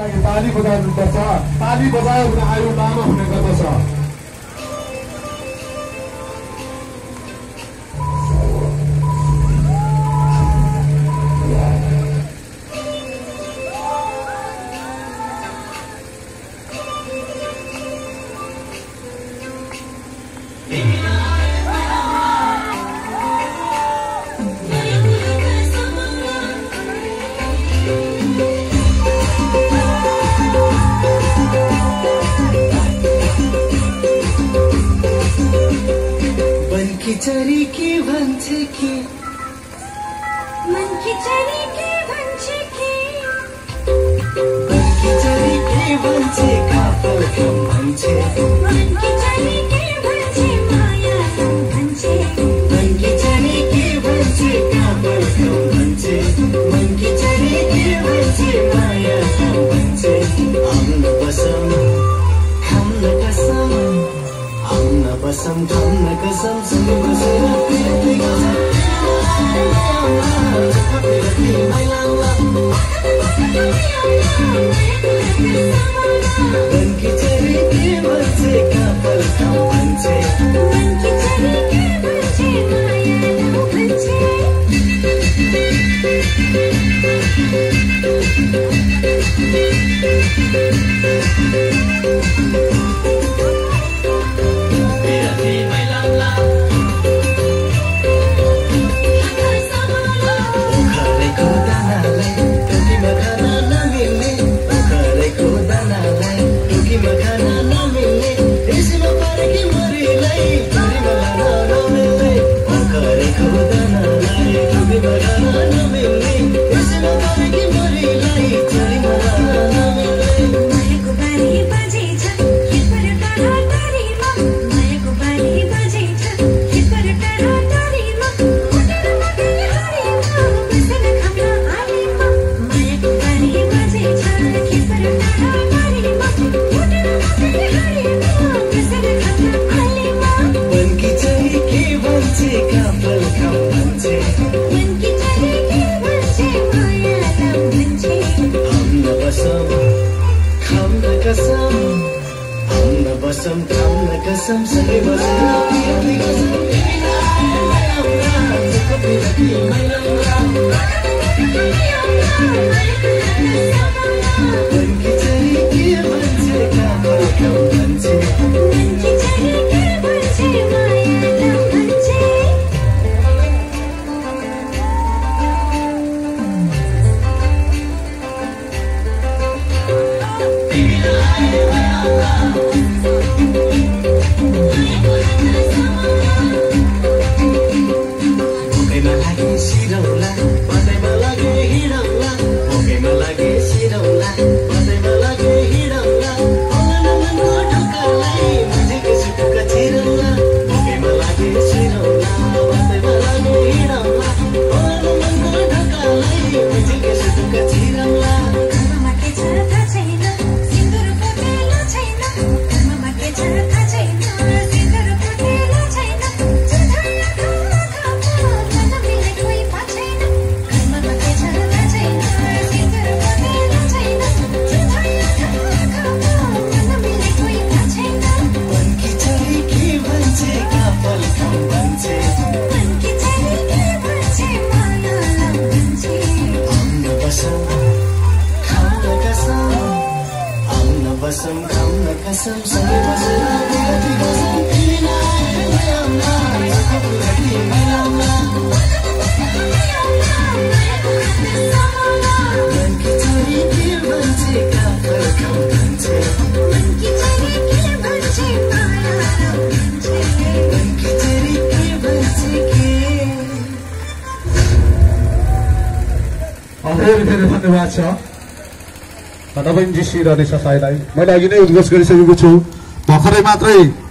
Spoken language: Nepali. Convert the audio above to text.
ताली बजाउनुपर्छ। ताली बजायो भने आयु लामो हुने गर्दछ। चरी के भन्छ कि मन की चरी के भन्छ कि मन की चरी के भन्छ काफल कम भन्छ मन की चरी के भन्छ माया कम भन्छ मन की चरी के भन्छ काफल कम भन्छ मन की चरी के भन्छ माया कम भन्छ आउन बसम खाउन कसम आउन बसम खाउन कसम सँगै बसेर पिरती गर्छौं मन की चरी के भन्छ काफल कम भन्छ मन की चरी के भन्छ माया कम भन्छ कसम खाउन कसम सँगै बसेर पिरती गर्छौं मन की चरी के भन्छ काफल कम भन्छ मन की चरी के भन्छ माया कम भन्छ बसम खाउन कसम सँगै बसेर पिरती गर्छौं मन की चरी के भन्छ काफल कम भन्छ मन की चरी के भन्छ माया कम भन्छ मन की चरी के भन्छ के धेरै धेरै धन्यवाद छ नवीनजी श्री रनेश साईलाई। मैले अघि नै उद्घोष गरिसकेको छु। भर्खरै मात्रै